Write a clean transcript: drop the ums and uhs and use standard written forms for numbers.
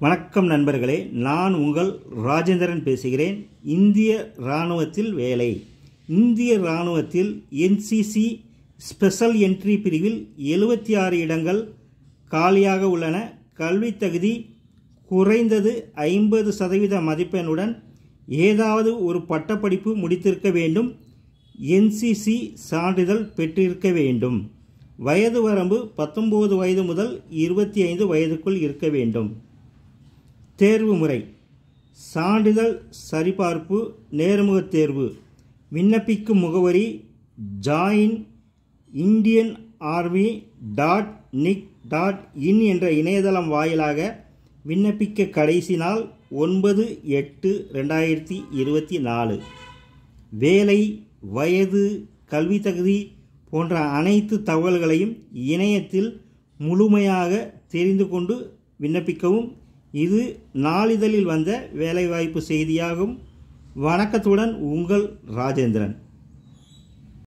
வணக்கம் நண்பர்களே, நான் உங்கள் ராஜேந்திரன் பேசுகிறேன். இந்திய இராணுவத்தில் வேலை. இந்திய இராணுவத்தில் என்சிசி ஸ்பெஷல் என்ட்ரி பிரிவில் 76 இடங்கள் காலியாக உள்ளன. கல்வி தகுதி குறைந்தது 50% மதிப்பெண்ணுடன் ஏதாவது ஒரு பட்டப்படிப்பு முடித்திருக்க வேண்டும். என்சிசி சான்றிதழ் பெற்றிருக்க வேண்டும். வயது வரம்பு 19 வயது முதல் 25 வயதுக்குள் இருக்க வேண்டும். தேர்வு முறை: சான்றிதழ் சரிபார்ப்பு, நேர்முகத் தேர்வு. விண்ணப்பிக்கும் முகவரி joinindianarmy.nic.in என்ற இணையதளம் வாயிலாக விண்ணப்பிக்க கடைசி நாள் 9/8/2024. வேலை, வயது, கல்வி தகுதி போன்ற அனைத்து தகவல்களையும் இணையத்தில் முழுமையாக தெரிந்து கொண்டு விண்ணப்பிக்கவும். இது நாளிதழில் வந்த வேலைவாய்ப்பு செய்தியாகும். வணக்கத்துடன் உங்கள் ராஜேந்திரன்.